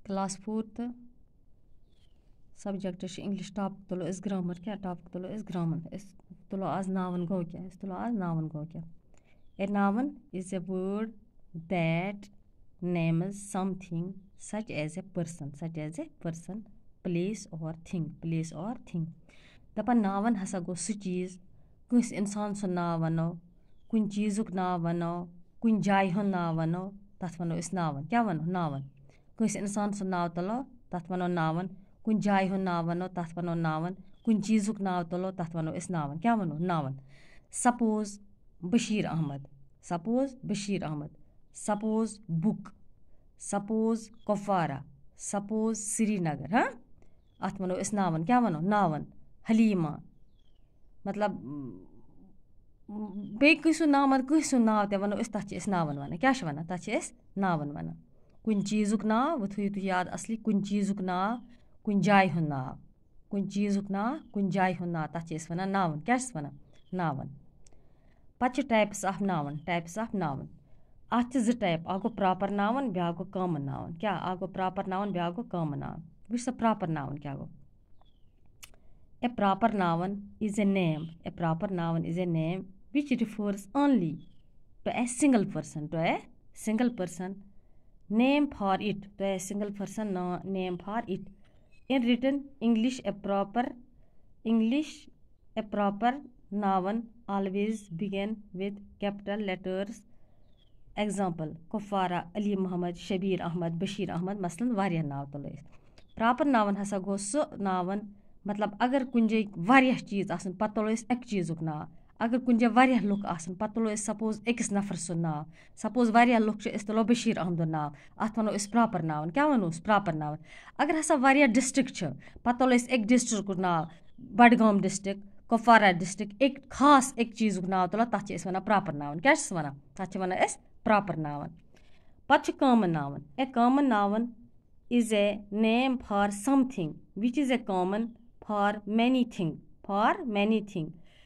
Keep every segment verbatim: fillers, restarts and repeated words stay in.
class fourth subject English topic तुलो इस grammar क्या टॉपिक तुलो इस ग्रामर इस तुलो आज नावन गो क्या इस तुलो आज नावन गो क्या ए नावन is a word that names something such as a person such as a person place or thing place or thing दपन नावन हसा गो सु चीज कुछ इंसान सु नाव वनो कुन चीजुक नाव वनो कुन जाय हुन नाव वनो तथ वनो इस नावन क्या वनो नावन कुछ इंसान सु नाव तलो तथ वनो नावन कुन जाय हुन नाव वनो तथ वनो नावन कुन चीजुक नाव तलो तथ वनो इस नावन क्या वनो noun suppose Bashir Ahmad suppose Bashir Ahmad suppose book suppose Kupwara suppose Srinagar हाँ अथ वनो इस नावन क्या वनो नावन हलीमा मतलब बे किसु नाम किसु नाव ते वनो इस तथ इस नावन वन क्या वन तथ इस नावन वन कुन चीजुक नाव वो थु याद असली कुन चीजुक नाव कुन जाय हुन नाव कुन चीजुक नाव कुन जाय हुन नाव तथ इस वन नावन क्या वन नावन पच types of noun types of noun अथ ज टाइप आगो प्रॉपर नावन ब्या गो कॉमन नावन क्या आगो प्रॉपर नावन ब्या गो कॉमन नावन विच स प्रॉपर नावन क्या गो a proper noun is a name a proper noun is a name which refers only to a single person to a single person name for it to a single person no, name for it in written English a proper English a proper noun always begin with capital letters example Kufara Ali Muhammad Shabir Ahmad Bashir Ahmad मसलन वारिया नाव तलो proper नावन हसा गो सो नावन मतलब अगर कुन जे वारिया चीज आसन पत तलो एक चीजुक नाव अगर कुन जे वारिया लुक आसन पत तलो सपोज एकस नफर सु नाव सपोज वारिया लुक छ तलो बशीर अहमद नाव अथ वनो इस प्रॉपर नावन क्या वनो प्रॉपर नावन अगर हसा वारिया डिस्ट्रिक्ट छ पत तलो एक डिस्ट्रिक्ट नाव बडगाम डिस्ट्रिक्ट कुपवारा डिस्ट्रिक्ट एक खास एक चीजुक नाव तलो तथ इस वना प्रॉपर नावन क्या छ वना तथ वना इस प्रॉपर नावन पच common noun a common noun is a name for something which is a common for many thing for many thing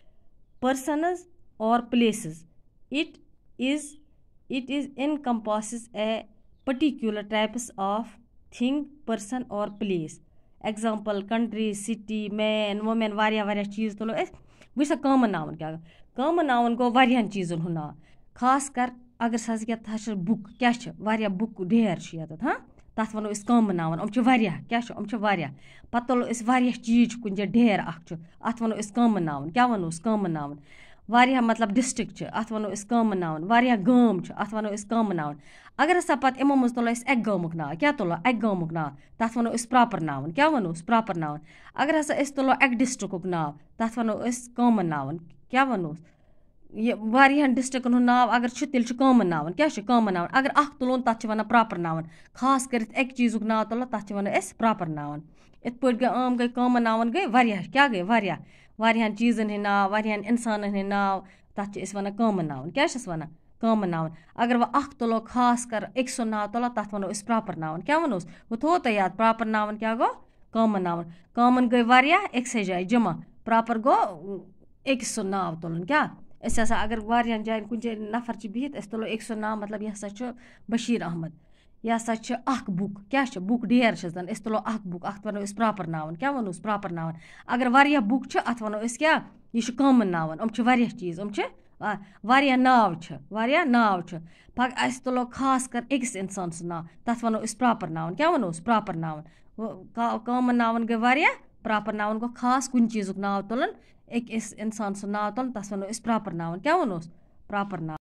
persons or places it is it is encompasses a particular types of thing person or place example country city man woman वारिया वारिया चीज तो लो इस which common noun क्या common noun गो वारियान चीजन हुना खास कर अगर सज क्या था बुक क्या छ वारिया बुक ढेर छ यत हां तथ वनो इस कॉमन नाउन हम छ वारिया क्या छ हम छ वारिया पतलो इस वारिया चीज कुन जे ढेर अख छ अथ वनो इस कॉमन नाउन क्या वनो इस कॉमन नाउन वारिया मतलब डिस्ट्रिक्ट छ अथ वनो इस कॉमन नाउन वारिया गाम छ अथ वनो इस कॉमन नाउन अगर सा पत इमो मज तलो इस एक गामुक नाव क्या तलो एक गामुक नाव तथ वनो इस प्रॉपर नाउन क्या वनो इस प्रॉपर नाउन अगर हसा इस तलो एक डिस्ट्रिक्ट नाव तथ वनो इस कॉमन नाउन क्या वनो ये वारियान डिस्ट्रिक्टन हुन नाव अगर छ तिल छ कॉमन नाउन क्या छ कॉमन नाउन अगर अख तुलोन तथ छ वना प्रॉपर नाउन खास करित एक चीजुक नाव तलो तथ छ वना इस प्रॉपर नाउन इत पट गए आम गए कॉमन नाउन गए वारिया क्या गए वारिया वारियान चीजन हिन नाव वारियान इंसानन हिन नाव तथ छ इस वना कॉमन नाउन क्या छ वना कॉमन नाउन अगर वो अख तुलो खास कर एक सो नाव तलो तथ वनो इस प्रॉपर नाउन क्या वनो वो थो त याद प्रॉपर नाउन क्या गो कॉमन नाउन कॉमन गए वारिया एक से जाय जमा प्रॉपर गो एक सो नाव तोलन क्या इस हसा अगर वारियान जायन कुन जे नफर छ बिहित इस तलो एक सो नाव मतलब यह छ बशीर अहमद यह छ अख बुक क्या छ बुक ढेर छ जन इस तलो अख बुक अख वनो इस प्रॉपर नाउन क्या वनो प्रॉपर नाउन अगर वारिया बुक छ अथ वनो इस क्या ये छ कॉमन नाउन हम छ वारिया चीज हम छ वारिया नाव छ वारिया नाव छ पग इस तलो खास कर एकस इंसान स नाव तथ वनो इस प्रॉपर नाउन क्या वनो प्रॉपर नाउन कॉमन नाउन गए वारिया प्रॉपर नाउन को खास कुन चीजुक नाव तलन एक इस इंसान सु नाव तलन तथ वनो इस प्रॉपर नाउन क्या वनो प्रॉपर नाउन